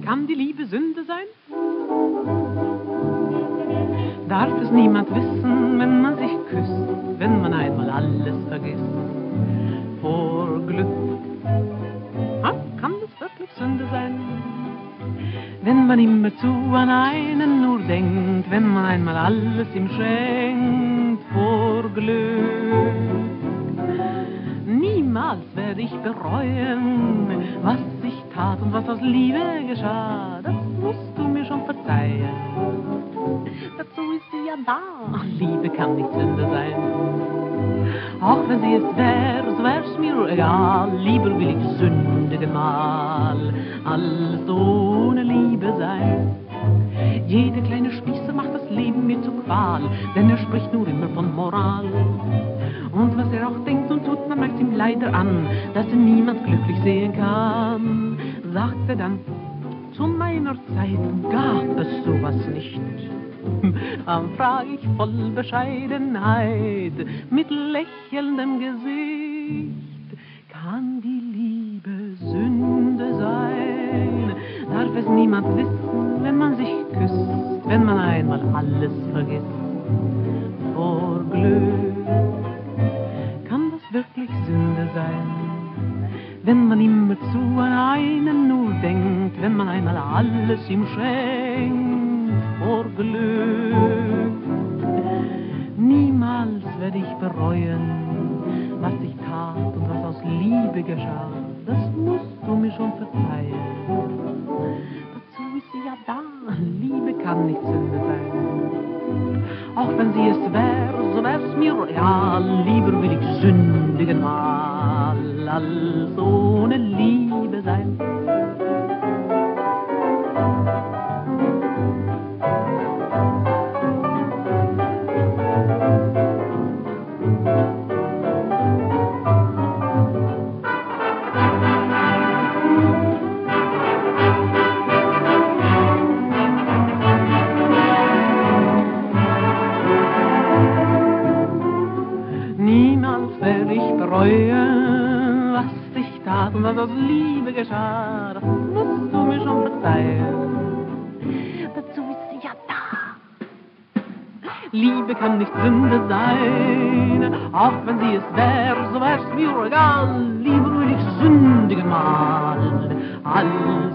Kann die Liebe Sünde sein? Darf es niemand wissen, wenn man sich küsst, wenn man einmal alles vergisst vor Glück? Kann das wirklich Sünde sein? Wenn man immerzu an einen nur denkt, wenn man einmal alles ihm schenkt vor Glück. Niemals werde ich bereuen, was ich tat und was aus Liebe geschah. Das musst du mir schon verzeihen. Dazu ist sie ja da. Liebe kann nicht Sünde sein. Auch wenn sie es wär, so wär's mir egal. Lieber will ich sündigen mal, als ohne Liebe sein. Jeder kleine Spießer macht das Leben mir zur Qual, denn er spricht nur immer von Moral. Und was er auch denkt und tut, man merkt ihm leider an, dass er niemand glücklich sehen kann. Sagt er dann, zu meiner Zeit gab es sowas nicht. Dann frag ich voll Bescheidenheit, mit lächelndem Gesicht, kann die Liebe Sünde sein? Darf es niemand wissen, wenn man sich küsst, wenn man einmal alles vergisst vor Glück? Kann das wirklich Sünde sein, wenn man immerzu an einen nur denkt, wenn man einmal alles ihm schenkt vor Glück? Niemals werde ich bereuen, was ich tat und was aus Liebe geschah. Das musst du mir schon verzeihen. Dazu ist sie ja da. Liebe kann nicht Sünde sein. Auch wenn sie es wär, so wär's mir real. Lieber will ich sündigen mal, als ohne Liebe sein. Niemals werde ich bereuen, was ich tat und was aus Liebe geschah. Das musst du mir schon verzeihen. Dazu ist sie ja da. Liebe kann nicht Sünde sein, auch wenn sie es wär, so wär's mir egal. Lieber will ich sündigen mal,